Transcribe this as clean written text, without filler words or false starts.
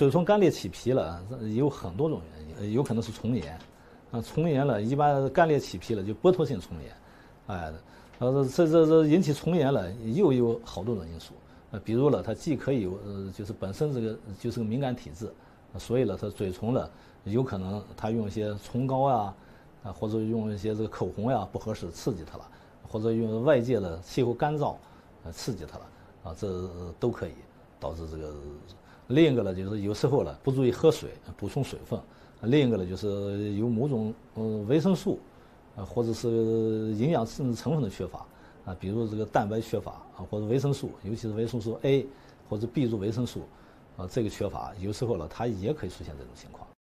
嘴唇干裂起皮了，有很多种原因，有可能是虫炎，虫炎了，一般干裂起皮了就剥脱性虫炎，这引起虫炎了，又有好多种因素，比如了，它既可以有就是本身这个就是个敏感体质，所以呢，它嘴唇了有可能它用一些唇膏呀，或者用一些这个口红呀不合适刺激它了，或者用外界的气候干燥刺激它了，这都可以导致这个。另一个呢，就是有时候呢不注意喝水，补充水分；另一个呢，就是有某种维生素，或者是营养成分的缺乏比如这个蛋白缺乏或者维生素，尤其是维生素 A 或者 B 族维生素这个缺乏，有时候呢它也可以出现这种情况。